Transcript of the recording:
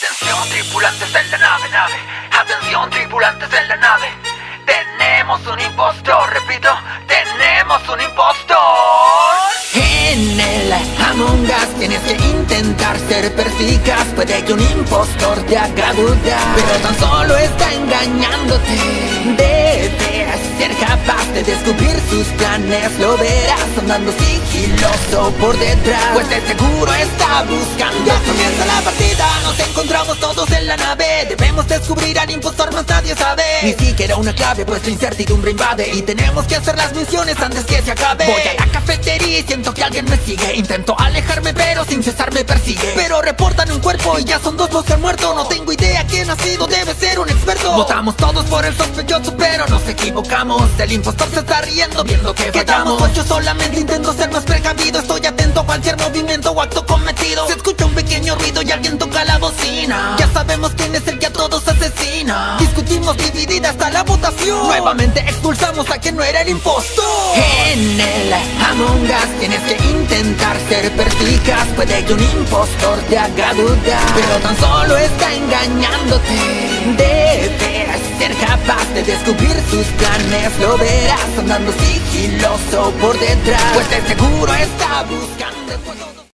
Atención tripulantes de la nave. Atención tripulantes de la nave. Tenemos un impostor, repito, tenemos un impostor. En el Among Us tienes que intentar ser perspicaz. Puede que un impostor te haga dudar, pero tan solo está engañándote. Debes ser capaz de descubrir sus planes. Lo verás andando sigiloso por detrás, pues de seguro está buscando. Ya comienza la partida, nos encontramos todos en la nave. Debemos descubrir al impostor, más nadie sabe. Ni siquiera una clave, pues la incertidumbre invade. Y tenemos que hacer las misiones antes que se acabe. Voy a la cafetería y siento que alguien me sigue. Intento alejarme pero sin cesar me persigue. Pero reportan un cuerpo y ya son dos los que han muerto. No tengo idea quién ha sido, debe ser un experto. Votamos todos por el sospechoso pero nos equivocamos. El impostor se está riendo viendo que fallamos. Pues yo solamente intento ser más precavido. Estoy atento a cualquier movimiento o acto cometido. Se escucha un pequeño ruido y alguien toca la bocina. Ya sabemos quién es el que a todos asesina. Discutimos dividida hasta la votación. Nuevamente expulsamos a quien no era el impostor. En el Among Us tienes que intentar ser perspicaz. Puede que un impostor te haga dudar, pero tan solo está engañándote. Debes ser capaz de descubrir sus planes. Lo verás andando sigiloso por detrás, pues de seguro está buscando.